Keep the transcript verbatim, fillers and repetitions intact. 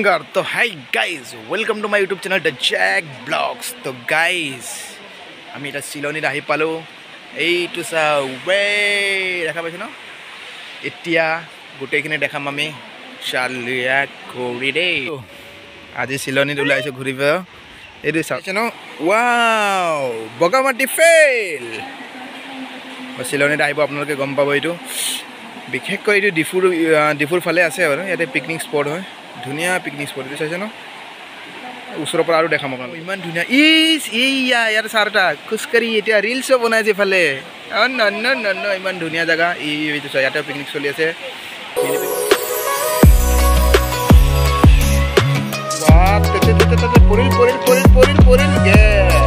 नमस्कार। तो hi guys, welcome to my YouTube channel the Jack blogs. तो guys आम इतना सिलोनी आहि पालो এইটো চাও वे দেখা পাইছ ন এতিয়া গোটেইখিনি দেখাম আমি চালিয়া ঘূৰি দেই। আজি সিলোনিত ওলাইছো ঘূৰিব। এইটো চাইছ ন ওয়াও বগামাটি ফেল সিলোনিত আহিব আপোনালোকে গম পাব। এইটো বিশেষকৈ এইটো ডিফুৰ ডিফুৰ ফালে আছে বাৰু। ইয়াতে পিকনিক স্পট হয়, ধুনীয়া পিকনিক স্পট। এইটো চাইছে ন ওচৰৰ পৰা আৰু দেখাম আপোনালোক। ইমান ধুনীয়া ইজ এইয়া ইয়াৰ চাৰটা খোজকাঢ়ি এতিয়া ৰিলছো বনাইছে ইফালে। অ ন ন ন ন ইমান ধুনীয়া জেগা। এইটো চাই ইয়াতে পিকনিক চলি আছে। পৰিল পৰিল পৰিল পৰিল পৰিল পৰিল